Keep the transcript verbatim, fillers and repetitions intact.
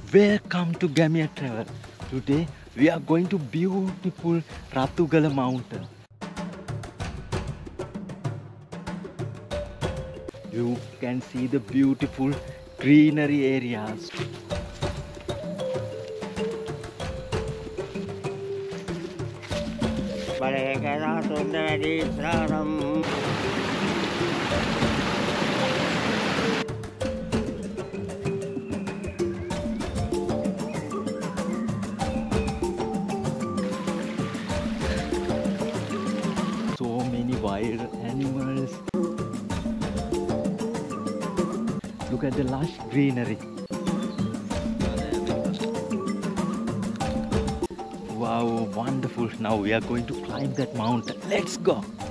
Welcome to Gamia Travel. Today we are going to beautiful Ratugala mountain. You can see the beautiful greenery areas. So many wild animals. Look at the lush greenery. Wow, wonderful. Now we are going to climb that mountain. Let's go.